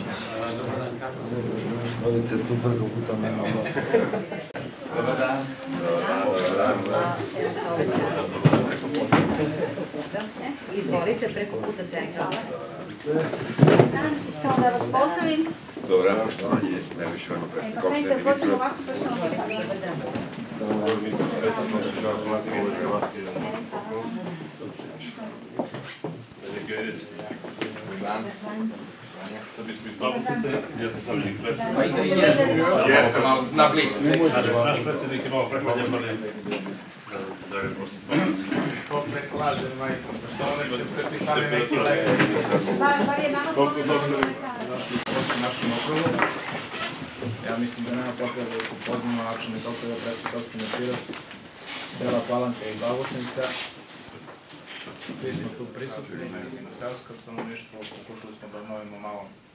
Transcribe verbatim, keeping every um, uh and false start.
Štrovice tu preko puta nema. Dobar dan. Evo sa ove strane. Izvolite, preko puta centrala. Samo da vas pozdravim. Dobra, poštovanje najviše ono presne Pa stanite, počnemo ovako, pa ćemo ovako. Dobar dan. Jeste malo na blic. Naš predsjednik je malo prekladnje prvi. Da ga prosim spomenici. Ko preklaže, majko, što one ste prepisali neki lekar. Bar je nama slovno Zašli u našem okrugu. Ja mislim da nema potrebe da se poznamo načine kako je predstavljati opštine Pirot, Bela Palanka i Babušnica. Svi smo tu prisutni, seosko stanovništvo, pokušali smo da obnovimo malo